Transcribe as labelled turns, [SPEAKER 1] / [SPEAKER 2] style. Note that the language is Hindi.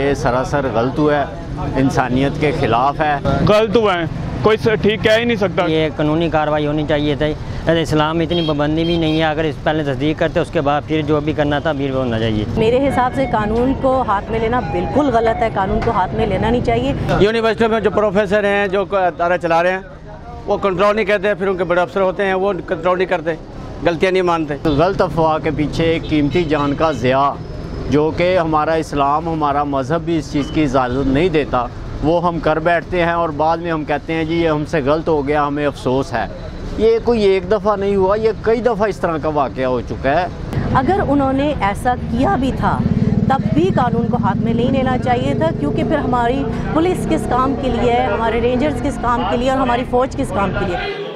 [SPEAKER 1] ये सरासर गलत हुआ है, इंसानियत के ख़िलाफ़ है।
[SPEAKER 2] गलत हुआ है, कोई ठीक कह ही नहीं सकता।
[SPEAKER 3] ये कानूनी कार्रवाई होनी चाहिए थी। इस्लाम में इतनी पाबंदी भी नहीं है, अगर इस पहले तस्दीक करते उसके बाद फिर जो भी करना था फिर वो होना चाहिए।
[SPEAKER 4] मेरे हिसाब से कानून को हाथ में लेना बिल्कुल गलत है, कानून को हाथ में लेना नहीं चाहिए।
[SPEAKER 5] यूनिवर्सिटी में जो प्रोफेसर हैं, जो अदारा चला रहे हैं, वो कंट्रोल नहीं करते, फिर उनके बड़े अफसर होते हैं वो कंट्रोल नहीं करते, गलतियाँ नहीं मानते।
[SPEAKER 1] गलत अफवाह के पीछे एक कीमती जान का ज़िया, जो कि हमारा इस्लाम, हमारा मज़हब भी इस चीज़ की इजाज़त नहीं देता, वो हम कर बैठते हैं और बाद में हम कहते हैं जी ये हमसे गलत हो गया, हमें अफसोस है। ये कोई एक दफ़ा नहीं हुआ, ये कई दफ़ा इस तरह का वाक़या हो चुका है।
[SPEAKER 4] अगर उन्होंने ऐसा किया भी था तब भी कानून को हाथ में नहीं लेना चाहिए था, क्योंकि फिर हमारी पुलिस किस काम के लिए है, हमारे रेंजर्स किस काम के लिए और हमारी फ़ौज किस काम के लिए।